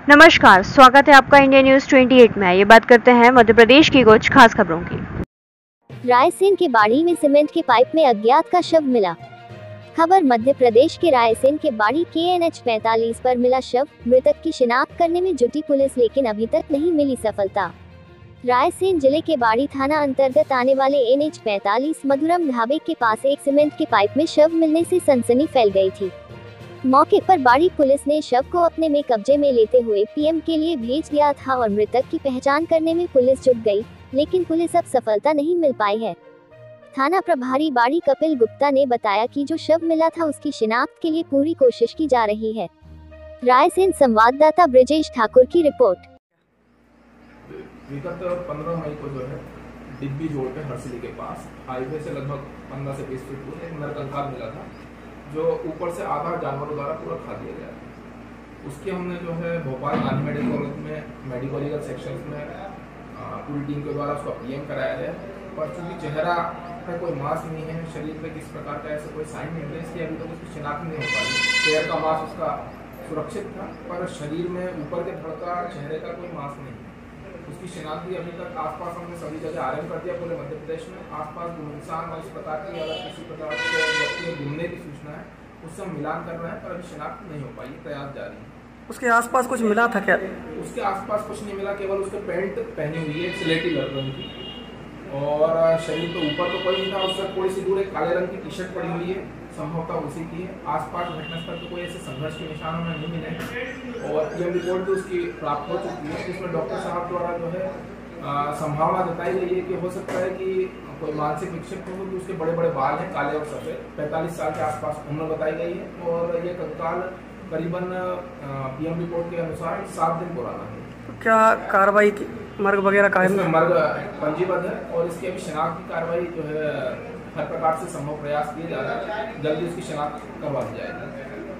नमस्कार, स्वागत है आपका इंडिया न्यूज 28 में। ये बात करते हैं मध्य प्रदेश की कुछ खास खबरों की। रायसेन के बाड़ी में सीमेंट के पाइप में अज्ञात का शव मिला। खबर मध्य प्रदेश के रायसेन के बाड़ी के NH 45 पर मिला शव। मृतक की शिनाख्त करने में जुटी पुलिस, लेकिन अभी तक नहीं मिली सफलता। रायसेन जिले के बाड़ी थाना अंतर्गत आने वाले NH 45 मधुरम ढाबे के पास एक सीमेंट के पाइप में शव मिलने से सनसनी फैल गई थी। मौके पर बाड़ी पुलिस ने शव को अपने में कब्जे में लेते हुए PM के लिए भेज दिया था और मृतक की पहचान करने में पुलिस जुट गई, लेकिन पुलिस अब सफलता नहीं मिल पाई है। थाना प्रभारी बाड़ी कपिल गुप्ता ने बताया कि जो शव मिला था उसकी शिनाख्त के लिए पूरी कोशिश की जा रही है। रायसेन संवाददाता ब्रिजेश ठाकुर की रिपोर्ट। विगत 15 मई को जो है डिब्बी जोड़ पे हरसिली के पास हाईवे से लगभग 15 से 20 फीट दूर एक नरकंकाल मिला था, जो ऊपर से आधा जानवरों द्वारा पूरा खा दिया गया था। उसकी हमने जो है भोपाल गांधी मेडिकल कॉलेज में मेडिकल लीगल सेक्शन में पूरी टीम के द्वारा उसका PM कराया गया, पर चूंकि चेहरा का कोई मांस नहीं है, शरीर में किस प्रकार का ऐसा कोई साइन नहीं है, इसलिए अभी तक उसकी शिनाख्त नहीं हो पाई। पैर का मांस उसका सुरक्षित था, पर शरीर में ऊपर के धड़ का चेहरे का कोई मांस नहीं है। उसकी शिनाख्त भी अभी तक आसपास हमने सभी जगह आरंभ कर दिया। पूरे मध्य प्रदेश में आसपास गुमनाम और इस प्रकार की अगर किसी प्रकार के व्यक्ति में घूमने की सूचना है, उससे हम मिलान कर रहे हैं, पर अभी शिनाख्त नहीं हो पाई, प्रयास जारी है। उसके आसपास कुछ मिला था क्या? उसके आसपास कुछ नहीं मिला, केवल उसके पैंट पहनी हुई है स्लेटी रंग की, और शरीर तो ऊपर तो कोई नहीं था। उससे थोड़ी सी दूर एक काले रंग की टी-शर्ट पड़ी हुई है, संभवतः उसी की है। आसपास घटनास्थल पर कोई ऐसे संघर्ष के निशान हमें नहीं मिले और PM रिपोर्ट भी उसकी प्राप्त हो चुकी है, जिसमें डॉक्टर साहब द्वारा जो है संभावना जताई गई है कि हो सकता है कि कोई मानसिक विक्षिप्त हो, कि उसके बड़े बड़े बाल हैं, काले और सफ़ेद। 45 साल के आसपास उम्र बताई गई है और ये कंकाल करीबन PM रिपोर्ट के अनुसार 7 दिन पुराना है। तो क्या कार्रवाई की मर्ग वगैरह कायम इसमें मर्ग पंजीबद्ध है और इसकी अभी शिनाख्त की कार्रवाई जो है हर प्रकार से संभव प्रयास किए जा रहे हैं। जल्दी उसकी शिनाख्त करवा दी जाएगी।